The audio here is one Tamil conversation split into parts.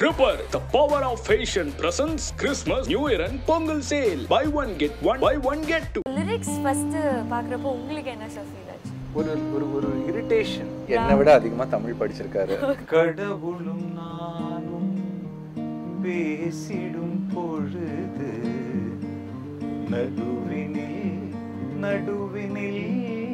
Prepare the power of fashion presents Christmas, New Year and Pongal sale. Buy one get one, buy one get two. Lyrics first பாக்குறப்போ உங்களுக்கு என்ன ஃபீல் ஆச்சு? ஒரு இரிட்டேஷன். என்னை விட அதிகமா தமிழ் படிச்சிருக்காரு. கடவுளும் நானும் பேசிடும் பொழுது நடுவினில்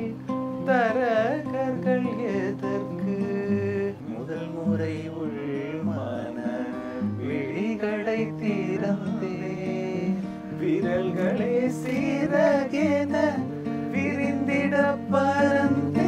தரகர்கள் எதற்கு முதல் முறை உள்மான விழிகளை திறந்தே விரல்களே சீரகென விரிந்திட பறந்தே.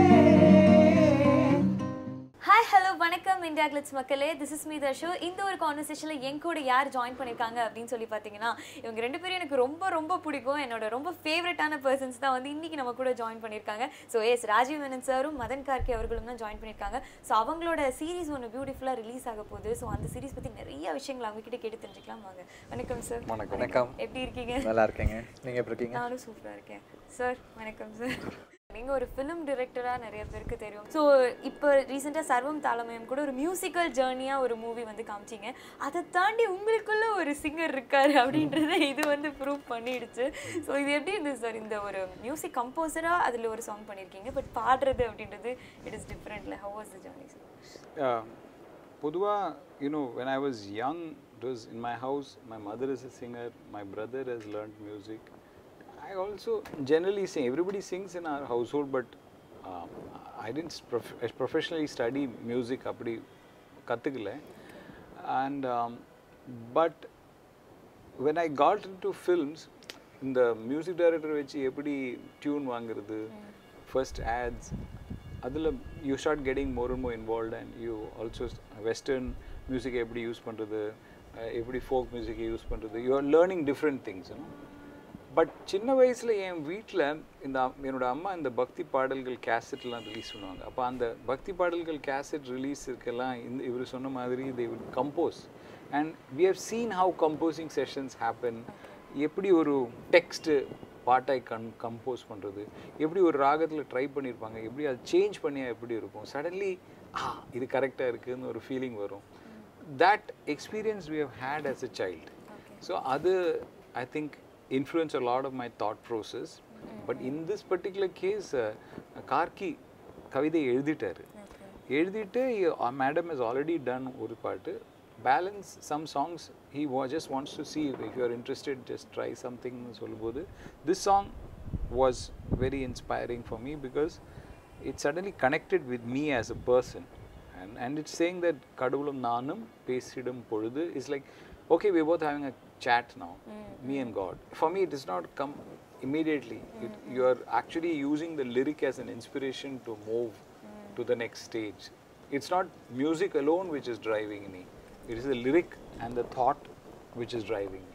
ஹாய் ஹலோ வணக்கம் இந்தியா கிளிட்ஸ் மக்களே, திஸ் இஸ் மீ தர்ஷோ. இந்த ஒரு கான்வர்சேஷனில் என் கூட யார் ஜாயின் பண்ணியிருக்காங்க அப்படின்னு சொல்லி பார்த்தீங்கன்னா, இவங்க ரெண்டு பேரும் எனக்கு ரொம்ப ரொம்ப பிடிக்கும். என்னோட ரொம்ப ஃபேவரட்டான பர்சன்ஸ் தான் வந்து இன்றைக்கி நம்ம கூட ஜாயின் பண்ணியிருக்காங்க. ஸோ ராஜீவ் மேனன் சாரும் மதன் கார்கே அவர்களும் தான் ஜாயின் பண்ணியிருக்காங்க. ஸோ அவங்களோட சீரிஸ் ஒன்று பியூட்டிஃபுல்லாக ரிலீஸ் ஆக போகுது. ஸோ அந்த சீரிஸ் பற்றி நிறைய விஷயங்கள் அவங்ககிட்ட கேட்டு தெரிஞ்சுக்கலாம். வாங்க. வணக்கம் சார். வணக்கம். எப்படி இருக்கீங்க? நல்லா இருக்கீங்க. நீங்கள் எப்படி இருக்கீங்க? நானும் சூப்பராக இருக்கேன் சார். வணக்கம் சார். நீங்கள் ஒரு ஃபிலிம் டிரெக்டராக நிறைய பேருக்கு தெரியும். ஸோ இப்போ ரீசெண்டாக சர்வம் தாளமயம் கூட ஒரு மியூசிக்கல் ஜேர்னியாக ஒரு மூவி வந்து காமிச்சிங்க. அதை தாண்டி உங்களுக்குள்ள ஒரு சிங்கர் இருக்காரு அப்படின்றத இது வந்து ப்ரூவ் பண்ணிடுச்சு. ஸோ இது எப்படி இருந்தது சார்? இந்த ஒரு மியூசிக் கம்போசராக அதில் ஒரு சாங் பண்ணியிருக்கீங்க, பட் பாடுறது அப்படின்றது இட் இஸ் டிஃப்ரெண்ட்ல. How was the journey sir? பொதுவாக when I was young, it was in my house. My mother is a singer, my brother has learned music. I also generally sing. Everybody sings in our household, but I didn't professionally study music appadi kathukala. And but when I got into films, in the music director vechi eppadi tune vaangirudhu, first ads, adula you start getting more and more involved, and you also western music eppadi use pandrathu, eppadi folk music use pandrathu, you are learning different things, but சின்ன வயசில் என் வீட்டில் என்னோட அம்மா இந்த பக்தி பாடல்கள் கேசட்லாம் ரிலீஸ் பண்ணுவாங்க. அப்போ அந்த பக்தி பாடல்கள் கேசட் ரிலீஸ் இருக்கெல்லாம் இவர் சொன்ன மாதிரி they would compose, and we have seen how composing sessions happen. எப்படி ஒரு டெக்ஸ்ட்டு பாட்டாய் கம்போஸ் பண்ணுறது, எப்படி ஒரு ராகத்தில் ட்ரை பண்ணியிருப்பாங்க, எப்படி அது சேஞ்ச் பண்ணியா எப்படி இருக்கும், சடன்லி இது கரெக்டாக இருக்குதுன்னு ஒரு ஃபீலிங் வரும். that experience we have had as a child. So அது I think influence a lot of my thought process. But in this particular case, Karki கவிதை எழுதிட்டாரு. எழுதிட்டு madam has already done ஒரு பாட்டு, balance some songs he just wants to see if you are interested, just try something சொல்லும்போது this song was very inspiring for me because it suddenly connected with me as a person, and it's saying that கடவுளும் நானும் பேசிடும் பொழுது is like, okay, we're both having a chat now, me and God. For me, it does not come immediately. You are actually using the lyric as an inspiration to move to the next stage. It's not music alone which is driving me. It is the lyric and the thought which is driving me.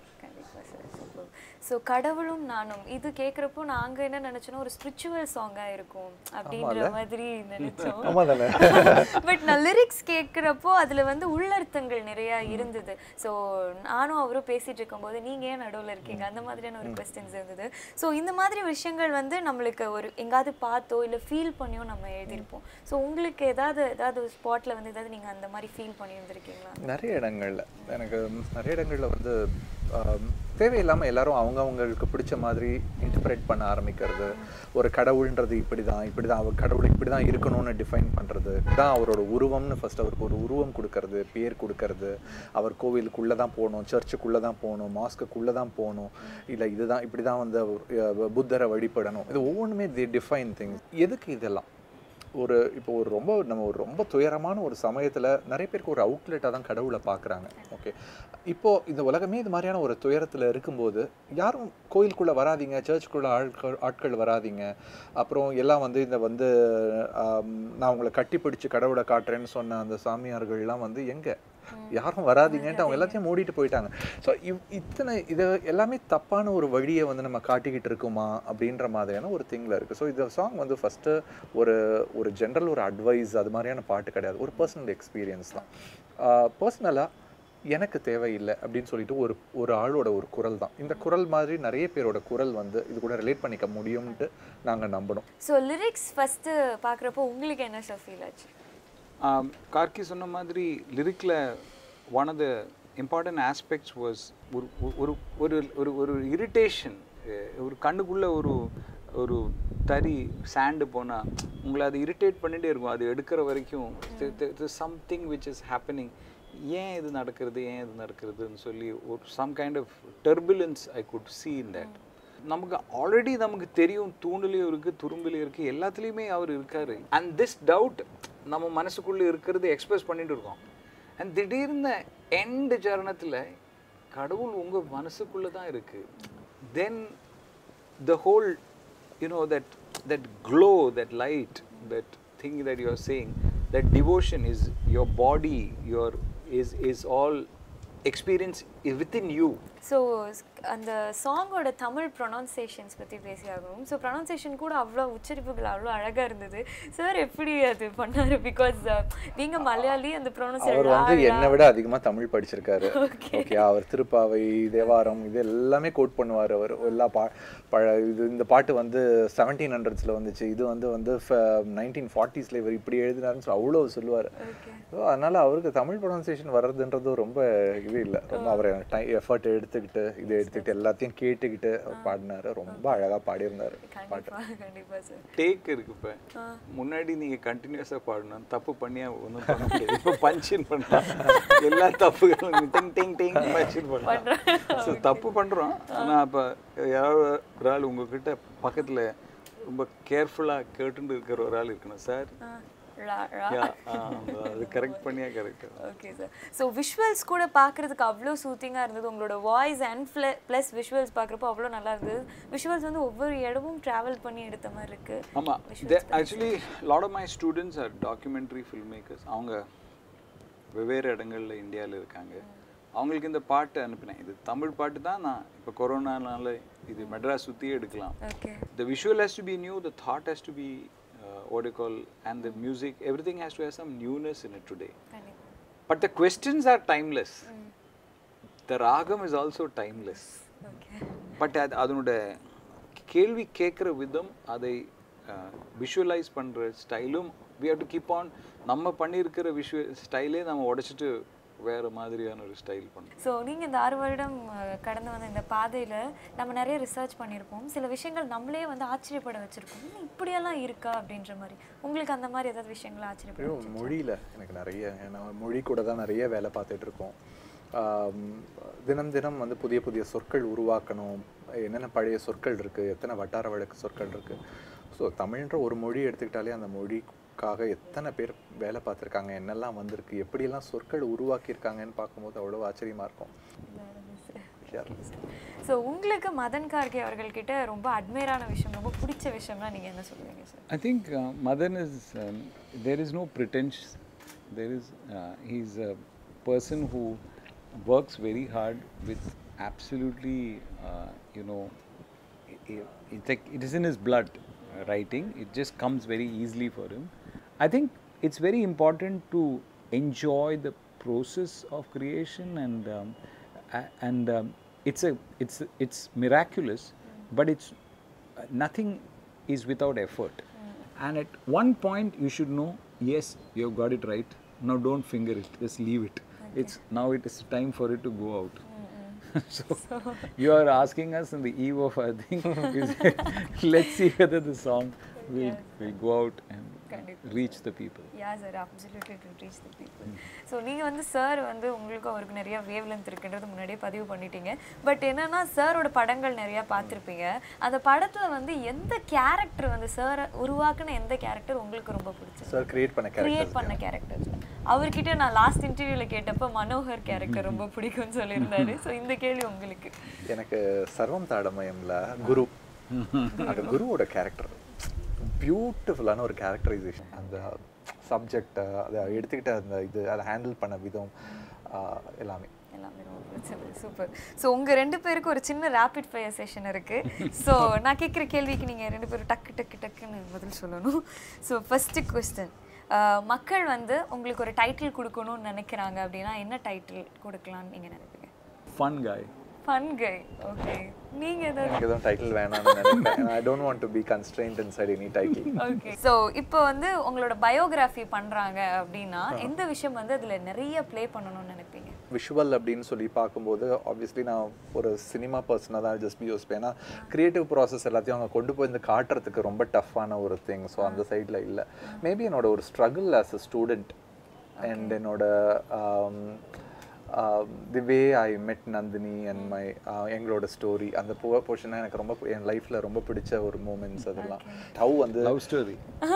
So கடவுளும் நானும் இது கேட்குறப்போ நாங்கள் என்ன நினச்சோன்னா ஒரு ஸ்பிரிச்சுவல் சாங்காக இருக்கும் அப்படின்ற மாதிரி நினச்சோம். பட் நான் லிரிக்ஸ் கேட்குறப்போ அதில் வந்து உள்ளர்த்தங்கள் நிறையா இருந்தது. ஸோ நானும் அவரும் பேசிகிட்டு இருக்கும்போது நீங்கள் ஏன் நடுவில் இருக்கீங்க அந்த மாதிரியான ஒரு கொஸ்டின்ஸ் இருந்தது. ஸோ இந்த மாதிரி விஷயங்கள் வந்து நம்மளுக்கு ஒரு எங்காவது பார்த்தோ இல்லை ஃபீல் பண்ணியோ நம்ம எழுதியிருப்போம். ஸோ உங்களுக்கு ஏதாவது ஸ்பாட்டில் வந்து ஏதாவது நீங்கள் அந்த மாதிரி ஃபீல் பண்ணி இருந்திருக்கீங்களா? நிறைய இடங்களில் வந்து தேவையில்லாமல் எல்லாரும் அவங்களுக்கு பிடிச்ச மாதிரி இன்டர்பிரேட் பண்ண ஆரம்பிக்கிறது. ஒரு கடவுள்ன்றது இப்படி தான் அவர் கடவுள் இப்படி தான் இருக்கணும்னு டிஃபைன் பண்ணுறது தான் அவரோட உருவம்னு ஃபஸ்ட் அவருக்கு ஒரு உருவம் கொடுக்கறது, பேர் கொடுக்கறது. அவர் கோவிலுக்குள்ளே தான் போகணும், சர்ச்சுக்குள்ளே தான் போகணும், மாஸ்க்குள்ளே தான் போகணும், இல்லை இதுதான் இப்படி தான் வந்து புத்தரை வழிபடணும். இது ஒவ்வொன்றுமே தி டிஃபைன் திங்ஸ். எதுக்கு இதெல்லாம்? இப்போ ஒரு ரொம்ப துயரமான ஒரு சமயத்தில் நிறைய பேருக்கு ஒரு அவுட்லெட்டாக தான் கடவுளை பார்க்குறாங்க. ஓகே, இப்போது இந்த உலகமே இது மாதிரியான ஒரு துயரத்தில் இருக்கும்போது யாரும் கோயிலுக்குள்ளே வராதிங்க, சர்ச்சுக்குள்ளே ஆட்கள் வராதிங்க, அப்புறம் எல்லாம் வந்து நான் உங்களை கட்டி பிடிச்சி கடவுளை காட்டுறேன்னு சொன்ன அந்த சாமியார்கள்லாம் வந்து எங்கே யாரும் வராதிங்கன்ட்டு அவங்க எல்லாத்தையும் மூடிட்டு போயிட்டாங்க. ஸோ இது எல்லாமே தப்பான ஒரு வழியை வந்து நம்ம காட்டிக்கிட்டு இருக்குமா அப்படின்ற மாதிரியான ஒரு திங்கில் இருக்குது. ஸோ இந்த சாங் வந்து ஃபஸ்ட்டு ஒரு ஜென்ரல் ஒரு அட்வைஸ் அது மாதிரியான பாட்டு கிடையாது, ஒரு பர்சனல் எக்ஸ்பீரியன்ஸ் தான். பர்சனலாக எனக்கு தேவையில்லை அப்படின்னு சொல்லிட்டு ஒரு ஆளோட ஒரு குரல் தான். இந்த குரல் மாதிரி நிறைய பேரோட குரல் வந்து இது கூட ரிலேட் பண்ணிக்க முடியும்ட்டு நாங்கள் நம்பணும். ஸோ லிரிக்ஸ் ஃபஸ்ட்டு பார்க்குறப்போ உங்களுக்கு என்ன சார் ஃபீல் ஆச்சு? கார்கி சொன்ன மாதிரி லிரிக்கில் one of the important aspects was ஒரு irritation, ஒரு கண்ணுக்குள்ள ஒரு தரி சாண்டு போனால் உங்களை அது இரிட்டேட் பண்ணிகிட்டே இருக்கும். அது எடுக்கிற வரைக்கும் something which is happening. ஏன் இது நடக்கிறதுன்னு சொல்லி ஒரு some kind of turbulence I could see in that. நமக்கு ஆல்ரெடி நமக்கு தெரியும், தூண்டுலையும் இருக்குது, துரும்பிலையும் இருக்குது, எல்லாத்துலேயுமே அவர் இருக்கார். அண்ட் திஸ் டவுட் நம்ம மனசுக்குள்ளே இருக்கிறது எக்ஸ்பிரஸ் பண்ணிட்டு இருக்கோம். அண்ட் திடீர்னு எண்டு சரணத்தில் கடவுள் உங்கள் மனசுக்குள்ளே தான் இருக்குது. Then the whole, you know, that glow, that light, that thing that you are saying, that devotion is your body, is all experience within you. So அந்த சாங்கோட தமிழ் ப்ரொனவுன்சியேஷன்ஸ் பற்றி பேசியாகணும். ஸோ ப்ரொனவுன்சியேஷன் கூட அவ்வளோ உச்சரிப்புகள் அவ்வளோ அழகாக இருந்தது. சார் எப்படி அது பண்ணார்? பிகாஸ் நீங்கள் மலையாளி, அந்த ப்ரொனவுன்சியேஷன் அவர் வந்து என்னை விட அதிகமாக தமிழ் படிச்சிருக்காரு. ஓகே, அவர் திருப்பாவை, தேவாரம் இது எல்லாமே கோட் பண்ணுவார். அவர் எல்லா இந்த பாட்டு வந்து 1700s வந்துச்சு, இது வந்து 1940s இவர் இப்படி எழுதினாருன்னு சொல்லி அவ்வளோ சொல்லுவார். ஸோ அதனால் அவருக்கு தமிழ் ப்ரொனவுன்சியேஷன் வர்றதுன்றது ரொம்ப இது இல்லை. ரொம்ப அவர் எஃபர்ட் எடுத்துக்கிட்டு இதை எடுத்துக்கிட்டு எல்லாத்தையும் கேட்டுக்கிட்டு பாடினாரு. ரொம்ப அழகாக பாடியிருந்தார் பாட்டு. டேக் இருக்கு. இப்போ முன்னாடி நீங்கள் கண்டினியூஸாக பாடணும், தப்பு பண்ணியா ஒன்றும் பண்ண முடியாது. இப்போ பஞ்சின் பண்ணலாம், எல்லா தப்புகளும் டிங் டிங் டிங் பஞ்சின் பண்ணலாம். ஸோ தப்பு பண்ணுறோம். ஆனால் இப்போ யாராவது ஒரு ஆள் உங்ககிட்ட பக்கத்தில் ரொம்ப கேர்ஃபுல்லாக கேட்டுட்டு இருக்கிற ஒரு ஆள் இருக்கணும். சார் அது கரெக்ட் பண்ணியா correct. Okay sir. So visuals கூட பார்க்குறதுக்கு அவ்வளோ சூத்திங்காக இருந்தது. உங்களோட வாய்ஸ் அண்ட் ப்ளஸ் விஷுவல்ஸ் பார்க்குறப்போ அவ்வளோ நல்லா இருந்தது. விஷுவல்ஸ் வந்து ஒவ்வொரு இடமும் ட்ராவல் பண்ணி எடுத்த மாதிரி இருக்குது. ஆமாம், actually lot of my students are documentary film makers. அவங்க வெவ்வேறு இடங்களில் இந்தியாவில் இருக்காங்க. அவங்களுக்கு இந்த பாட்டு அனுப்பினேன். இது தமிழ் பாட்டு தான். நான் இப்போ கொரோனானால இது மெட்ராஸ் சுற்றியே எடுக்கலாம். The visual has to be new, the thought has to be what you call, and the music, everything has to have some newness in it today. But the questions are timeless. The ragam is also timeless. But அதனோட கேள்வி கேட்குற விதம், அதை விஷுவலைஸ் பண்ணுற ஸ்டைலும் we have to keep on. நம்ம பண்ணியிருக்கிற விஷுவல் ஸ்டைலே நம்ம உடைச்சிட்டு வேறு மாதிரியான ஒரு ஸ்டைல் பண்ணுறோம். ஸோ நீங்கள் இந்த 6 வருடம் கடந்து வந்த இந்த பாதையில் நம்ம நிறைய ரிசர்ச் பண்ணியிருப்போம். சில விஷயங்கள் நம்மளே வந்து ஆச்சரியப்பட வச்சுருக்கோம். இப்படியெல்லாம் இருக்கா அப்படின்ற மாதிரி. உங்களுக்கு அந்த மாதிரி ஏதாவது விஷயங்கள் ஆச்சரியப்படும்? மொழியில் எனக்கு நிறைய, ஏன்னா மொழி கூட தான் நிறைய வேலை பார்த்துட்ருக்கோம். தினம் தினம் வந்து புதிய புதிய சொற்கள் உருவாக்கணும். என்னென்ன பழைய சொற்கள் இருக்குது, எத்தனை வட்டார வழக்கு சொற்கள் இருக்குது. ஸோ தமிழ்ன்ற ஒரு மொழி எடுத்துக்கிட்டாலே அந்த மொழிக்காக எத்தனை பேர் வேலை பார்த்துருக்காங்க, என்னெல்லாம் வந்திருக்கு, எப்படியெல்லாம் சொற்கள் உருவாக்கியிருக்காங்கன்னு பார்க்கும்போது அவ்வளோ ஆச்சரியமாக இருக்கும். ஸோ உங்களுக்கு மதன் கார்கே அவர்கள்கிட்ட ரொம்ப அட்மைரான விஷயம், ரொம்ப பிடிச்ச விஷயம்னா நீங்கள் என்ன சொல்லுவீங்க sir? I think Madhan is there is no pretence. There is he is a person who works very hard with absolutely you know, it's like it is in his blood. Writing, it just comes very easily for him. I think it's very important to enjoy the process of creation, and it's miraculous, but it's nothing is without effort. And at one point you should know, yes, you have got it right. Now don't finger it, just leave it. It's now it is time for it to go out. So you are asking us on the eve of, I think, let's see whether the song will go out and reach the people. Yeah sir, absolutely it will reach the people. So நீங்க வந்து சார் வந்து உங்களுக்கு அவருக்கு நிறைய வேவ் லென்த் இருக்குன்றது முன்னாடியே பதிவு பண்ணிட்டீங்க. பட் என்னன்னா சாரோட படங்கள் நிறைய பார்த்திருப்பீங்க. அந்த படத்துல வந்து எந்த கேரக்டர் வந்து சார் உருவாக்குன எந்த கேரக்டர் உங்களுக்கு ரொம்ப பிடிச்சது? சார் கிரியேட் பண்ண கேரக்டர். அவர்கிட்ட நான் லாஸ்ட் இன்டர்வியூல கேட்டப்ப மனோகர் கேரக்டர் ரொம்ப பிடிக்கும்னு சொல்லியிருந்தாரு. ஸோ இந்த கேள்வி உங்களுக்கு? எனக்கு சர்வம் தாடமயம்ல குரு, அந்த குருவோட கேரக்டர் பியூட்டிஃபுல்லான ஒரு கேரக்டரைசேஷன். அந்த சப்ஜெக்டை அதை எடுத்துக்கிட்ட அந்த இது அதை ஹேண்டில் பண்ண விதம் எல்லாமே ரொம்ப சூப்பர். ஸோ உங்கள் 2 பேருக்கு ஒரு சின்ன ரேபிட் ஃபயர் செஷன் இருக்குது. ஸோ நான் கேட்குற கேள்விக்கு நீங்கள் 2 பேரும் டக்குன்னு பதில் சொல்லணும். ஸோ ஃபர்ஸ்ட் கொஸ்டின், மக்கள் வந்து உங்களுக்கு ஒரு டைட்டில் கொடுக்கணும்னு நினைக்கிறாங்க அப்படின்னா என்ன டைட்டில் கொடுக்கலாம்னு நீங்கள் நினைப்பீங்க? Fun guy. Fun guy. Okay, நீங்க எதாவது டைட்டில் வேணாம்னு நினைப்பேன். I don't want to be constrained inside any title. Okay. So இப்போ வந்து உங்களோட பயோகிராஃபி பண்ணுறாங்க அப்படின்னா எந்த விஷயம் வந்து அதில் நிறைய ப்ளே பண்ணணும்னு நினைப்பீங்க? விஷுவல் அப்படின்னு சொல்லி பார்க்கும்போது ஆப்வியஸ்லி நான் ஒரு சினிமா பர்சனாக தான் ஜஸ்ட் யோசிப்பேன். ஏன்னா க்ரியேட்டிவ் ப்ராசஸ் எல்லாத்தையும் அவங்க கொண்டு போய் இந்த காட்டுறதுக்கு ரொம்ப டஃப்பான ஒரு திங். ஸோ அந்த சைடில் இல்லை. மேபி என்னோட ஒரு struggle as a student and என்னோட the way I met Nandini and my எங்களோட ஸ்டோரி அந்த போர்ஷனாக எனக்கு ரொம்ப என் லைஃப்பில் ரொம்ப பிடிச்ச ஒரு மூமெண்ட்ஸ். அதெல்லாம் ஹவ் வந்து லவ் ஸ்டோரி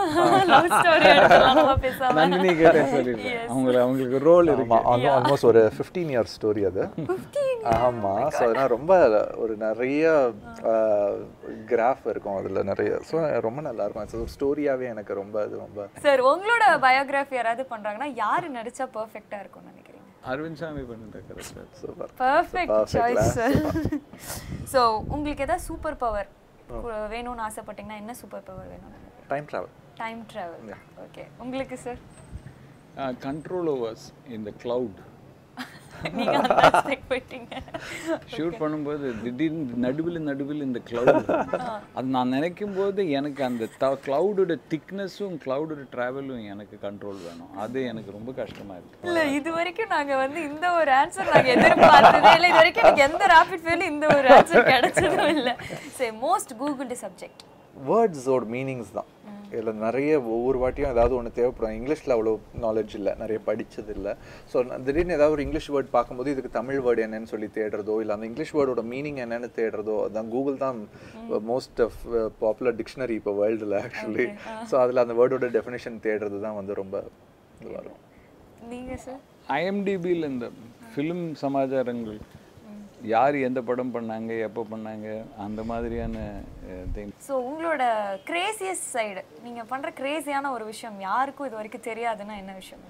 நந்தினி அவங்களுக்கு ரோல் இருக்கு. ஆல்மோஸ்ட் ஒரு 15 year ஸ்டோரி அது. ஆமாம். ஸோ அதனால் ரொம்ப ஒரு நிறைய கிராஃப் இருக்கும் அதில் நிறைய. ஸோ ரொம்ப நல்லா இருக்கும். ஸோ ஒரு ஸ்டோரியாகவே எனக்கு ரொம்ப அது ரொம்ப. சார் உங்களோட பயோகிராஃபி யாராவது பண்ணுறாங்கன்னா யார் நடிச்சா பர்ஃபெக்டாக இருக்கும்னு நினைக்கிறீங்க? அரவிந்த் சாமி பண்ணிட்டு sir. Super. Perfect choice sir. So உங்களுக்கு ஏதாவது சூப்பர் பவர் வேணும்னு ஆசைப்பட்டீங்கன்னா என்ன சூப்பர் பவர் வேணும்? Time travel. Time travel. Okay. உங்களுக்கு sir? Control overs in the cloud. நீங்க அந்த ஸ்டெக் போய்ட்டீங்க. ஷூட் பண்ணும்போது திடீர்னு நடுவில் இந்த கிளவுட் அது நான் நினைக்கும் போது எனக்கு அந்த கிளவுடோட திக்னஸும் கிளவுடோட டிராவலும் எனக்கு கண்ட்ரோல் வேணும். அது எனக்கு ரொம்ப கஷ்டமா இருக்கு. இல்ல இது வரைக்கும் நாங்க வந்து இந்த ஒரு ஆன்சர் நாங்க எதிர்பார்த்ததே இல்லை. இது வரைக்கும் எனக்கு எந்த ராபிட் ஃபெயிலும் இந்த ஒரு ஆன்சர் கிடைச்சதும் இல்லை. சே மோஸ்ட் கூகுள்டு சப்ஜெக்ட் வேர்ட்ஸோட மீனிங்ஸ் தான். இதில் நிறைய ஒவ்வொரு வாட்டியும் ஏதாவது ஒன்று தேவைப்படும். இங்கிலீஷில் அவ்வளோ நாலேஜ் இல்லை, நிறைய படித்தது இல்லை. ஸோ திடீர்னு ஏதாவது ஒரு இங்கிலீஷ் வேர்ட் பார்க்கும்போது இதுக்கு தமிழ் வேர்டு என்னன்னு சொல்லி தேடுறதோ இல்லை அந்த இங்கிலீஷ் வேர்டோட மீனிங் என்னென்னு தேடுறதோ அதுதான் கூகுள் தான் மோஸ்ட் ஆஃப் பாப்புலர் டிக்ஷனரி இப்போ வேர்ல்டில் ஆக்சுவலி. ஸோ அதில் அந்த வேர்டோட டெஃபினேஷன் தேடுறது தான் வந்து ரொம்ப இதுவாக இருக்கும். நீங்கள் சார்? IMDbயில் இந்த ஃபிலிம் சமாச்சாரங்கள் யார் எந்த படம் பண்ணாங்க எப்போ பண்ணாங்க அந்த மாதிரியான திங். ஸோ உங்களோட கிரேசியஸ்ட் சைடு நீங்கள் பண்ணுற கிரேசியான ஒரு விஷயம் யாருக்கும் இது வரைக்கும் தெரியாதுன்னா என்ன விஷயம்?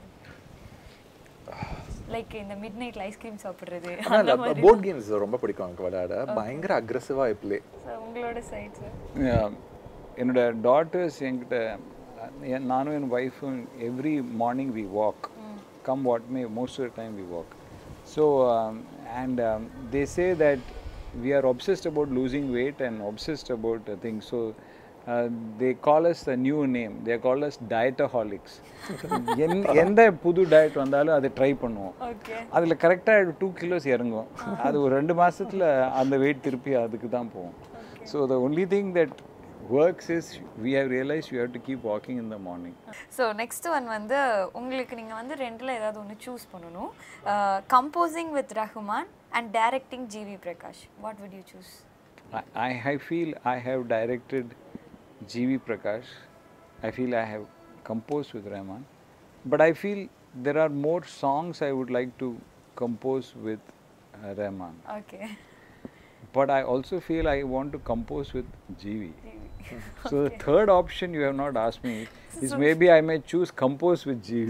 லைக் இந்த மிட் நைட்ல ஐஸ்கிரீம் சாப்பிட்றது. போர்ட் கேம்ஸ் ரொம்ப பிடிக்கும் எனக்கு விளையாட. பயங்கர அக்ரெசிவாக ப்ளே. உங்களோட சைட் சார்? என்னோட டாட்டர்ஸ் என்கிட்ட நானும் என் ஒய்ஃபும் every morning we walk. Come what may most of the time we walk. So they say that we are obsessed about losing weight and obsessed about things. So they call us a new name. They call us dietaholics. எந்த புது டயட் வந்தாலும் அதை ட்ரை பண்ணுவோம். அதில் கரெக்டாக 2 kilos இறங்கும். அது ஒரு 2 மாதத்தில் அந்த வெயிட் திருப்பி அதுக்கு தான் போவோம். So the only thing that works is we have realized we have to keep walking in the morning. So next one வந்து உங்களுக்கு நீங்க வந்து ரெண்டுல ஏதாவது ஒன்னு சூஸ் பண்ணனும். Composing with Rahman and directing GV Prakash. What would you choose? I feel I have directed GV Prakash. I feel I have composed with Rahman. But I feel there are more songs I would like to compose with Rahman. Okay. But I also feel I want to compose with GV. So the third option you have not asked me is maybe I may choose compose with GV.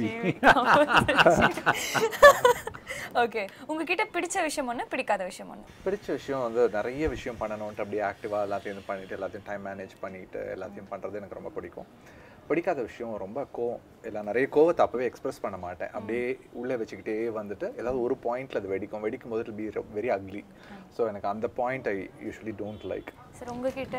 Okay. உங்ககிட்ட பிடிச்ச விஷயம் ஒன்று, பிடிக்காத விஷயம் ஒன்று? பிடிச்ச விஷயம் வந்து நிறைய விஷயம் பண்ணணும்ட்டு அப்படியே ஆக்டிவாக எல்லாத்தையும் பண்ணிவிட்டு எல்லாத்தையும் டைம் மேனேஜ் பண்ணிவிட்டு எல்லாத்தையும் பண்ணுறது எனக்கு ரொம்ப பிடிக்கும். பிடிக்காத விஷயம் ரொம்ப கோவம். இல்லை நிறைய கோவத்தை அப்போவே எக்ஸ்பிரஸ் பண்ண மாட்டேன். அப்படியே உள்ளே வச்சுக்கிட்டே வந்துட்டு ஏதாவது ஒரு பாயிண்டில் அது வெடிக்கும் போது it be very ugly. So எனக்கு அந்த point I usually don't like. Sir உங்ககிட்ட?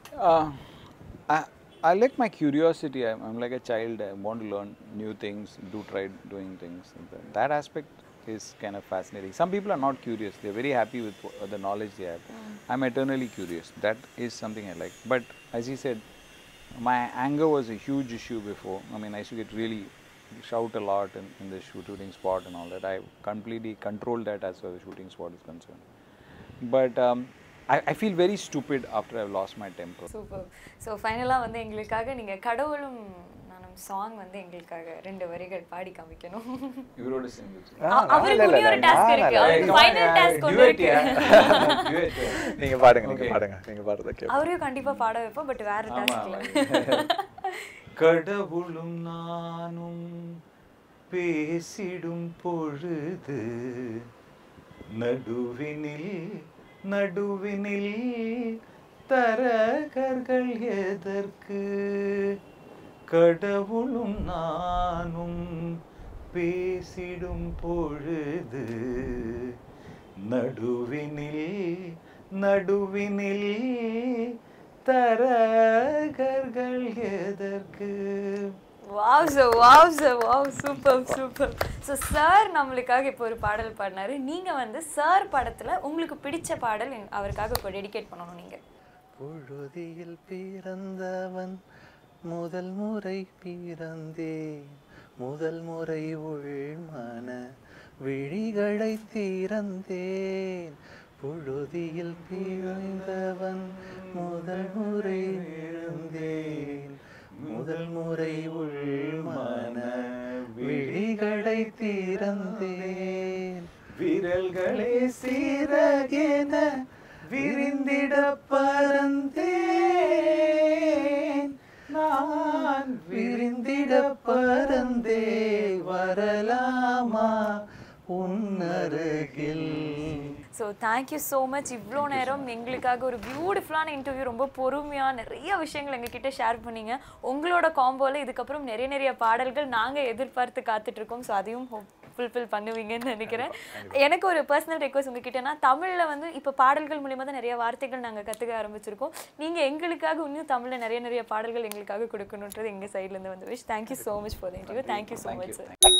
I like my curiosity. I'm like a child. I want to learn new things, try doing things. That aspect is kind of fascinating. Some people are not curious. They're very happy with the knowledge they have. I'm eternally curious. That is something I like. But as he said, my anger was a huge issue before. I mean, I used to get really shout a lot in the shooting spot and all that. I completely controlled that as far as the shooting spot is concerned. But I feel very stupid after I've lost my temper. Super. So finally வந்து எங்களுக்காக நீங்க கடவுளும் நானும் சாங் வந்து எங்களுக்காக 2 வரிகள் பாடி காமிக்கணும். இவரோட சேர்ந்து அவருக்கு இன்னொரு டாஸ்க் இருக்கு. அவருக்கு ஃபைனல் டாஸ்க் ஒன்னு இருக்கு. நீங்க பாடுங்க. அவரையும் கண்டிப்பா பாட வைப்போம். பட் வேற டாஸ்க்ல. கடவுளும் நானும் பேசிடும் பொழுது நடுவினில் தரகர்கள் எதற்கு? கடவுளும் நானும் பேசிடும் பொழுது நடுவினில் தரகர்கள் எதற்கு? Wow sir, wow sir, wow, super super. So sir நம்மளுக்காக இப்போ ஒரு பாடல் பாடினாரு. நீங்கள் வந்து சார் படத்தில் உங்களுக்கு பிடிச்ச பாடல் அவருக்காக இப்போ டெடிகேட் பண்ணணும் நீங்கள். புழுதியில் பிறந்தவன் முதல் முறை பிறந்தேன், முதல் முறை உள்மன விழிகளை திறந்தேன். புழுதியில் பிறந்தவன் முதல் முறை பிறந்தேன், முதல் முறை உள்மன விழிகளை திறந்தேன். விரல்களே சிறகென விரிந்திட பறந்தேன், நான் விரிந்திட பறந்தே வரலாமா உன்னருகில். So thank you so much. இவ்வளோ நேரம் எங்களுக்காக ஒரு பியூட்டிஃபுல்லான இன்டர்வியூ, ரொம்ப பொறுமையாக நிறைய விஷயங்கள் எங்ககிட்ட ஷேர் பண்ணீங்க. உங்களோட காம்போவில் இதுக்கப்புறம் நிறைய பாடல்கள் நாங்கள் எதிர்பார்த்து காத்துட்ருக்கோம். ஸோ அதையும் ஃபுல்ஃபில் பண்ணுவீங்கன்னு நினைக்கிறேன். எனக்கு ஒரு பர்சனல் ரெக்வஸ்ட் உங்ககிட்டனா, தமிழில் வந்து இப்போ பாடல்கள் மூலிமா தான் நிறைய வார்த்தைகள் நாங்கள் கற்றுக்க ஆரம்பிச்சிருக்கோம். நீங்கள் எங்களுக்காக இன்னும் தமிழில் நிறைய பாடல்கள் எங்களுக்காக கொடுக்கணுன்றது எங்கள் சைட்லேருந்து வந்து wish. Thank you so much for the interview. Thank you so much sir.